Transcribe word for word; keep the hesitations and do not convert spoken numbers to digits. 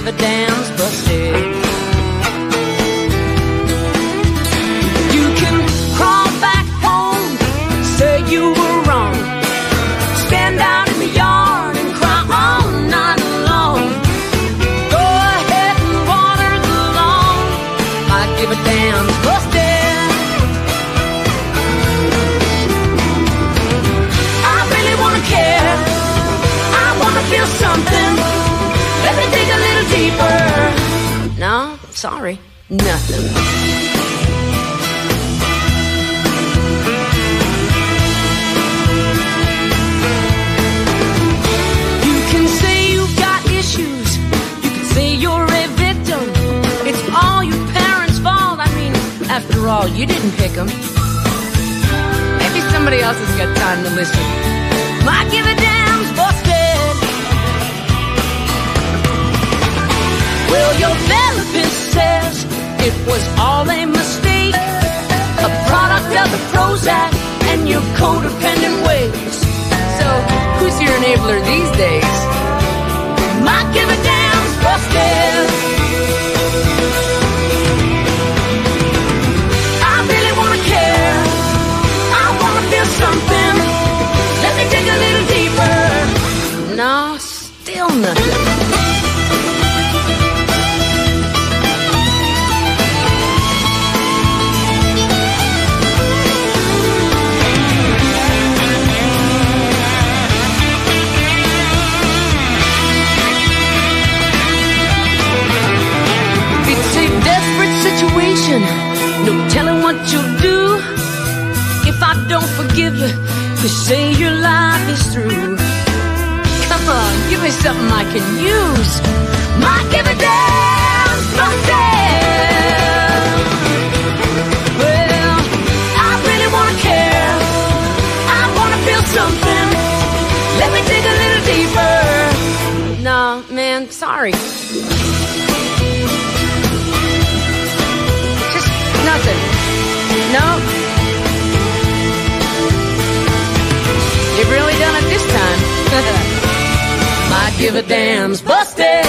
a damn's busted. You can crawl back home, say you were wrong, stand out in the yard and cry all night long. Go ahead and water the lawn, I give a damn's busted. I really wanna care, I wanna feel something. Let me dig a little deeper. No, sorry, nothing. You can say you've got issues, you can say you're a victim. It's all your parents' fault. I mean, after all, you didn't pick them. Maybe somebody else has got time to listen. My give a damn's busted. Well, your therapist says it was all a mistake, a product of the Prozac and your codependent ways. So, who's your enabler these days? My give a damn's busted. I really wanna care, I wanna feel something. Let me dig a little deeper. No, still nothing. No telling what you'll do if I don't forgive you, to say your life is through. Come on, give me something I can use. My give a damn busted. Well, I really wanna care, I wanna feel something. Let me dig a little deeper. No, man, sorry. Nothing. No. You've really done it this time. My give a damn's busted.